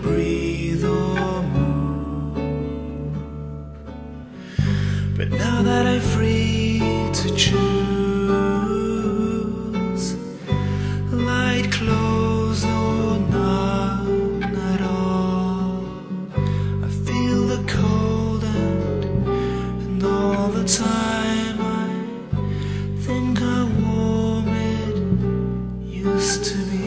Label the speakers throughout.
Speaker 1: breathe or move. But now that I'm free to choose, light closed or none at all, I feel the cold and all the time I think how warm it used to be.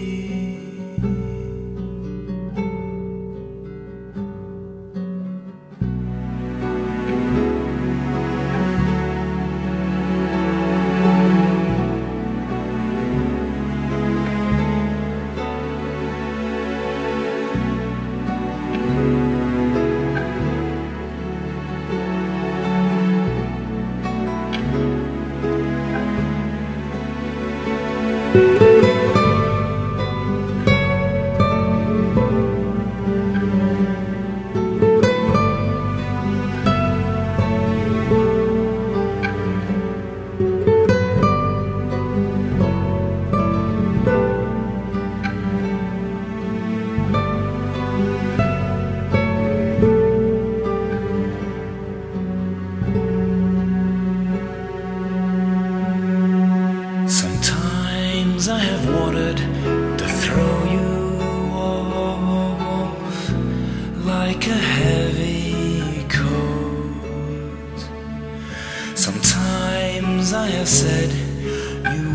Speaker 1: Sometimes I have wanted to throw you off like a heavy coat. Sometimes I have said you